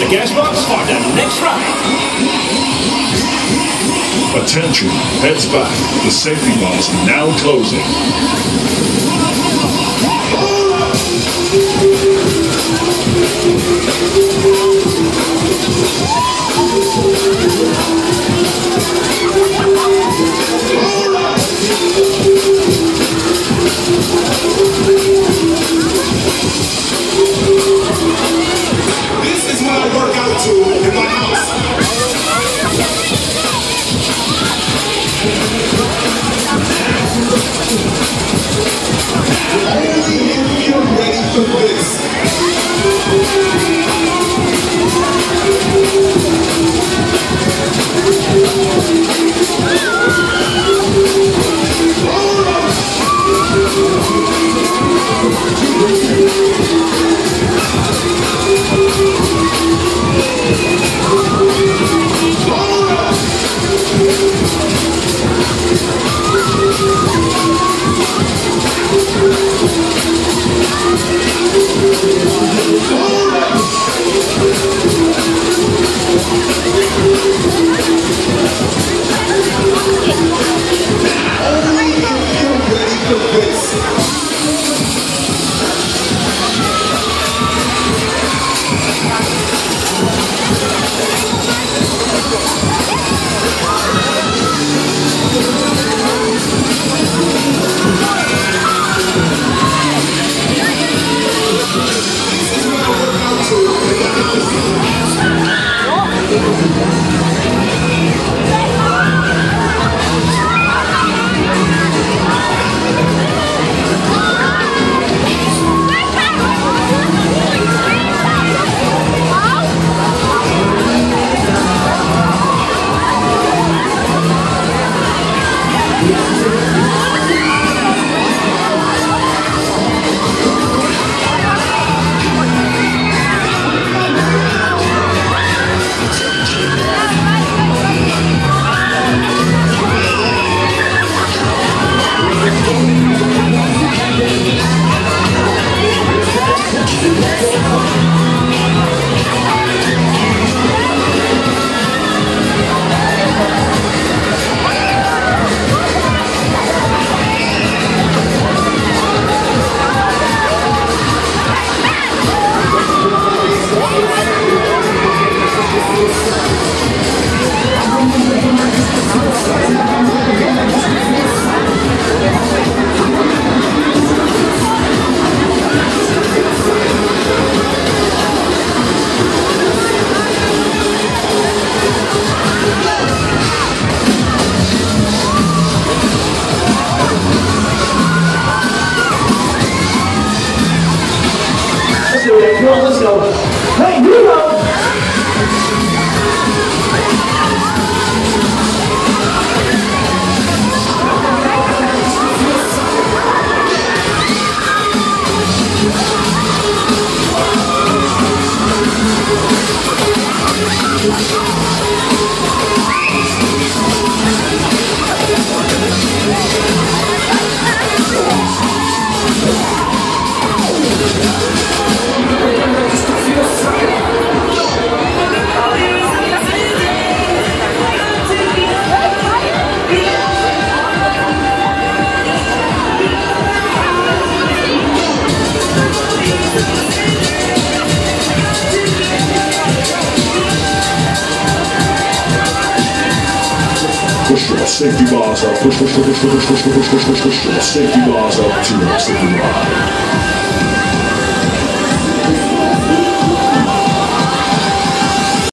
the gas box for the next ride. Attention, heads back. The safety bars are now closing. This is what I work out to in my house. Only if you're ready for this. Let's go. Hey, hero! Push your safety bars up. Push your safety bars up to your safety bar.